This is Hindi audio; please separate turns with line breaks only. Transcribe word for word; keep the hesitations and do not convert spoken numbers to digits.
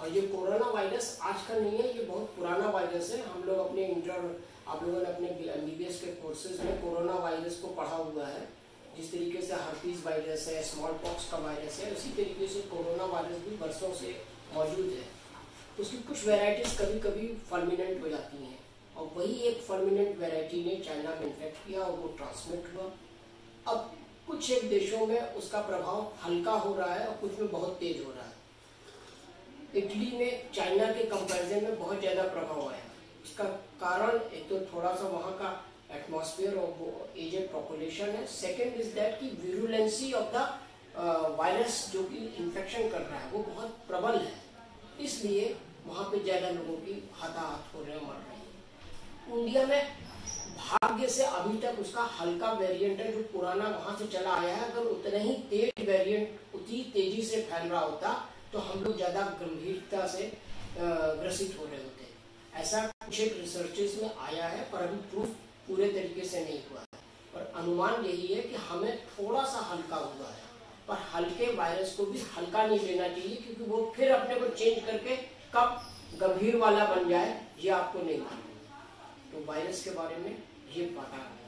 ये कोरोना वायरस आज का नहीं है, ये बहुत पुराना वायरस है। हम लोग अपने इंटर आप लोगों ने अपने एमबीबीएस के कोर्सेज में कोरोना वायरस को पढ़ा हुआ है। जिस तरीके से हर्पीज वायरस है, स्मॉल पॉक्स का वायरस है, उसी तरीके से कोरोना वायरस भी बरसों से मौजूद है। उसकी कुछ वेराइटीज कभी कभी फर्मिनेंट हो जाती हैं, और वही एक फर्मिनेंट वेराइटी ने चाइना में इन्फेक्ट किया और वो ट्रांसमिट हुआ। अब कुछ एक देशों में उसका प्रभाव हल्का हो रहा है और कुछ में बहुत तेज हो रहा है। इटली में चाइना के कंपैरिजन में बहुत ज़्यादा प्रभाव आया। इसका कारण एक तो थोड़ा सा वहाँ का एटमॉस्फेयर और वो एजेड पॉपुलेशन है। सेकेंड इज दैट कि विरुलेंसी ऑफ द वायरस जो कि इन्फेक्शन कर रहा है वो बहुत प्रबल है, इसलिए वहाँ पे ज़्यादा लोगों की हताहत हो रहे हैं, मर रहे हैं। इंडिया में भाग्य से अभी तक उसका हल्का वेरिएंट है जो पुराना वहाँ से चला आया है। अगर उतना ही तेज वेरिएंट उतनी तेजी से फैल रहा होता तो हम लोग ज़्यादा गंभीरता से ग्रसित हो रहे होते। ऐसा कुछ एक रिसर्चेस में आया है, पर अभी प्रूफ पूरे तरीके से नहीं हुआ है। पर अनुमान यही है कि हमें थोड़ा सा हल्का हुआ है, पर हल्के वायरस को भी हल्का नहीं लेना चाहिए, क्योंकि वो फिर अपने को चेंज करके कब गंभीर वाला बन जाए ये आपको नहीं मालूम। तो वायरस के बारे में ये पता